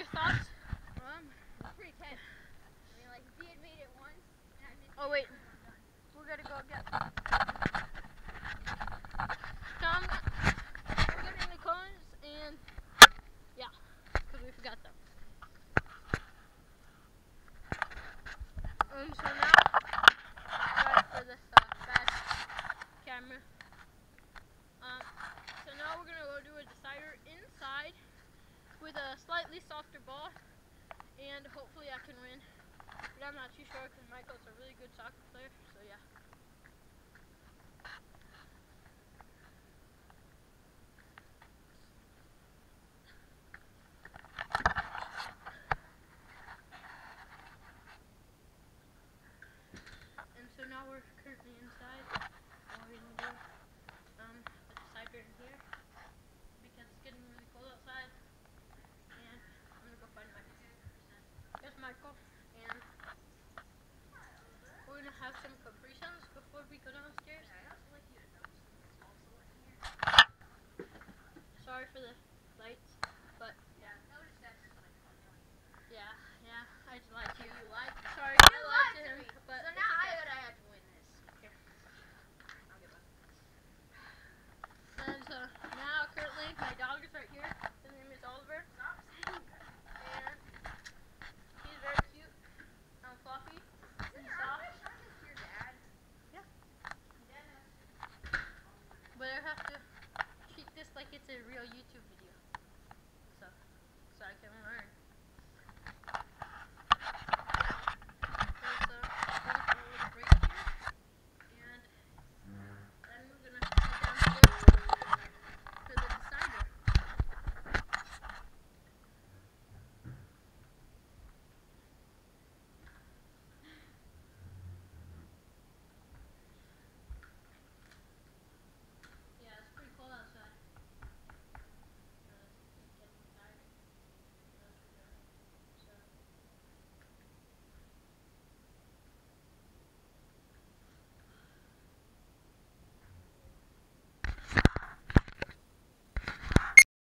thoughts? It's pretty tense. I mean, like, if he had made it once, and I missed Oh, wait. it, I'm done. We're gonna go get Tom. We're getting the cones, and yeah, because we forgot them. So now, sorry for this bad camera. So now we're gonna go do a decider inside with a slightly softer ball, and hopefully I can win. But I'm not too sure because Michael's a really good soccer player, so yeah. And so now we're currently inside. And we're gonna do a decider in here because it's getting really cold outside. And I'm gonna go find Michael. There's Michael, and we're gonna have some Capri Suns before we go downstairs. I'd also like you to notice it's also in here. Sorry for the lights, but Yeah, notice that's just like funny. yeah, I just like you. You like